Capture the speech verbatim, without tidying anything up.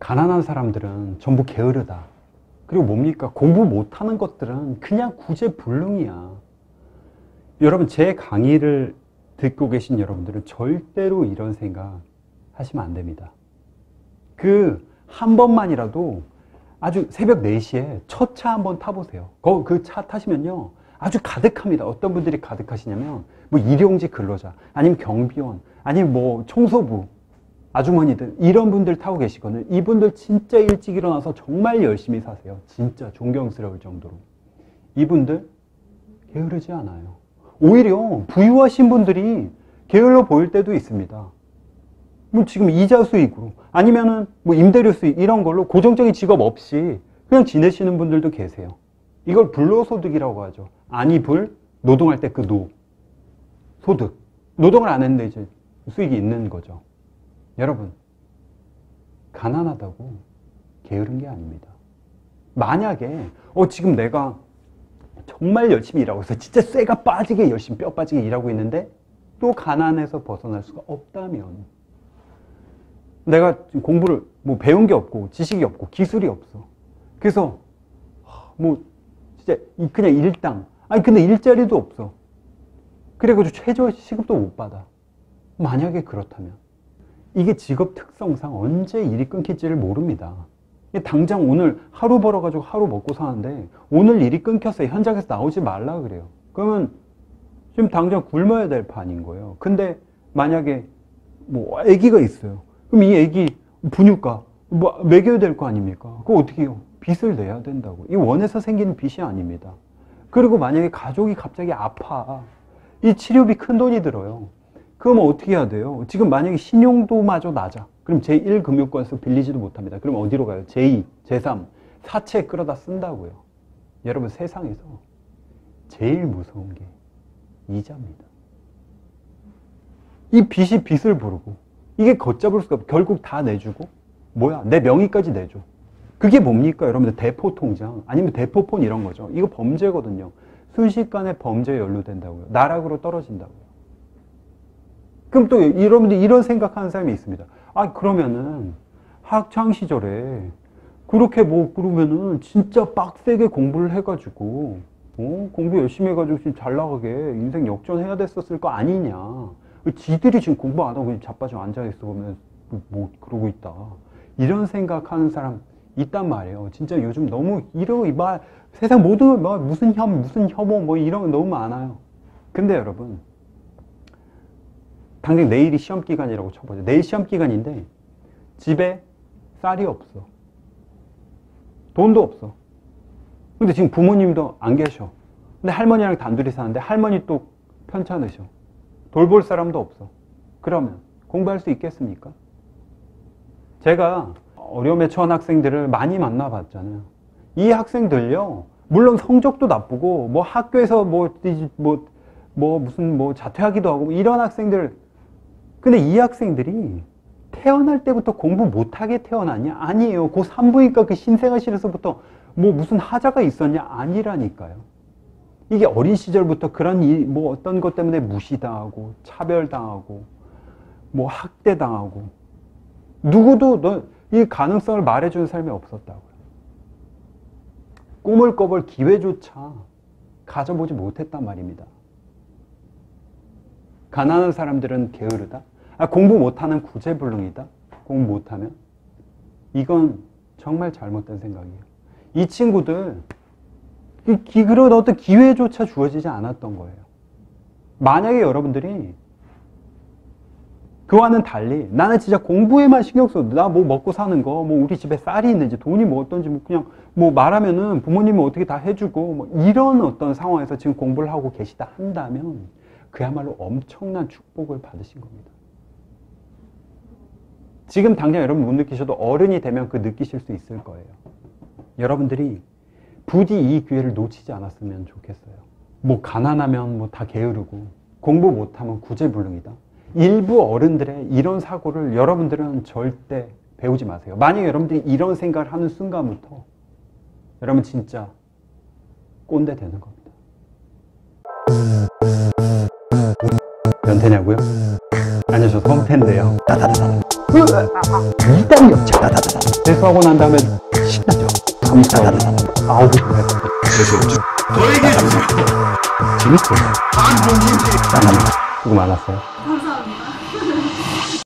가난한 사람들은 전부 게으르다. 그리고 뭡니까? 공부 못하는 것들은 그냥 구제불능이야. 여러분, 제 강의를 듣고 계신 여러분들은 절대로 이런 생각 하시면 안 됩니다. 그 한 번만이라도 아주 새벽 네 시에 첫 차 한번 타보세요. 그 차 타시면요, 아주 가득합니다. 어떤 분들이 가득하시냐면 뭐 일용직 근로자, 아니면 경비원, 아니면 뭐 청소부 아주머니들, 이런 분들 타고 계시거든요. 이분들 진짜 일찍 일어나서 정말 열심히 사세요. 진짜 존경스러울 정도로. 이분들 게으르지 않아요. 오히려 부유하신 분들이 게을러 보일 때도 있습니다. 뭐 지금 이자 수익으로, 아니면은 뭐 임대료 수익, 이런 걸로 고정적인 직업 없이 그냥 지내시는 분들도 계세요. 이걸 불로소득이라고 하죠. 아니, 불, 노동할 때 그 노, 소득. 노동을 안 했는데 이제 수익이 있는 거죠. 여러분, 가난하다고 게으른 게 아닙니다. 만약에 어 지금 내가 정말 열심히 일하고 있어, 진짜 쇠가 빠지게 열심히 뼈 빠지게 일하고 있는데 또 가난해서 벗어날 수가 없다면, 내가 공부를 뭐 배운 게 없고 지식이 없고 기술이 없어, 그래서 뭐 진짜 그냥 일당, 아니 근데 일자리도 없어, 그래가지고 최저 시급도 못 받아. 만약에 그렇다면 이게 직업 특성상 언제 일이 끊길지를 모릅니다. 당장 오늘 하루 벌어가지고 하루 먹고 사는데 오늘 일이 끊겼어요. 현장에서 나오지 말라 그래요. 그러면 지금 당장 굶어야 될 판인 거예요. 근데 만약에 뭐 아기가 있어요. 그럼 이 아기 분유가 뭐 먹여야 될 거 아닙니까? 그거 어떻게 해요? 빚을 내야 된다고. 이 원해서 생기는 빚이 아닙니다. 그리고 만약에 가족이 갑자기 아파, 이 치료비 큰 돈이 들어요. 그러면 어떻게 해야 돼요? 지금 만약에 신용도마저 낮아. 그럼 제일 금융권에서 빌리지도 못합니다. 그럼 어디로 가요? 제이, 제삼, 사채 끌어다 쓴다고요. 여러분, 세상에서 제일 무서운 게 이자입니다. 이 빚이 빚을 부르고, 이게 걷잡을 수가 없고 결국 다 내주고, 뭐야, 내 명의까지 내줘. 그게 뭡니까? 여러분들, 대포통장 아니면 대포폰 이런 거죠. 이거 범죄거든요. 순식간에 범죄에 연루된다고요. 나락으로 떨어진다고요. 그럼 또 여러분들 이런 생각하는 사람이 있습니다. 아, 그러면은 학창 시절에 그렇게 뭐 그러면은 진짜 빡세게 공부를 해가지고 어? 공부 열심히 해가지고 지금 잘 나가게 인생 역전해야 됐었을 거 아니냐. 지들이 지금 공부 안 하고 자빠져 앉아있어 보면 뭐 그러고 있다. 이런 생각하는 사람 있단 말이에요. 진짜 요즘 너무 이러 막 세상 모든 뭐 무슨 혐 무슨 혐오 뭐 이런 거 너무 많아요. 근데 여러분, 당장 내일이 시험 기간이라고 쳐보죠. 내일 시험 기간인데 집에 쌀이 없어, 돈도 없어. 근데 지금 부모님도 안 계셔. 근데 할머니랑 단둘이 사는데 할머니 또 편찮으셔. 돌볼 사람도 없어. 그러면 공부할 수 있겠습니까? 제가 어려움에 처한 학생들을 많이 만나봤잖아요. 이 학생들요, 물론 성적도 나쁘고 뭐 학교에서 뭐, 뭐, 뭐 무슨 뭐 자퇴하기도 하고 이런 학생들, 근데 이 학생들이 태어날 때부터 공부 못하게 태어났냐? 아니에요. 고 산부인과 그 신생아실에서부터 뭐 무슨 하자가 있었냐? 아니라니까요. 이게 어린 시절부터 그런 일, 뭐 어떤 것 때문에 무시당하고 차별당하고 뭐 학대당하고, 누구도 너 이 가능성을 말해주는 사람이 없었다고요. 꿈을 꿔볼 기회조차 가져보지 못했단 말입니다. 가난한 사람들은 게으르다? 아, 공부 못하는 구제불능이다? 공부 못하면? 이건 정말 잘못된 생각이에요. 이 친구들 그런 어떤 기회조차 주어지지 않았던 거예요. 만약에 여러분들이 그와는 달리 나는 진짜 공부에만 신경 써, 나 뭐 먹고 사는 거, 뭐 우리 집에 쌀이 있는지 돈이 뭐 어떤지 뭐 그냥 뭐 말하면은 부모님이 어떻게 다 해주고 뭐 이런 어떤 상황에서 지금 공부를 하고 계시다 한다면 그야말로 엄청난 축복을 받으신 겁니다. 지금 당장 여러분 못 느끼셔도 어른이 되면 그 느끼실 수 있을 거예요. 여러분들이 부디 이 기회를 놓치지 않았으면 좋겠어요. 뭐 가난하면 뭐 다 게으르고 공부 못하면 구제불능이다. 일부 어른들의 이런 사고를 여러분들은 절대 배우지 마세요. 만약에 여러분들이 이런 생각을 하는 순간부터 여러분 진짜 꼰대 되는 겁니다. 변태냐고요? 아니요, 저 성태인데요. 따다다다. 이단 역자 세수하고 난 다음에 신나죠. 감사하다. 아우 그래. 더 얘기해 주세요. 재밌어요. 안 좋은 문제. 수고 많았어요.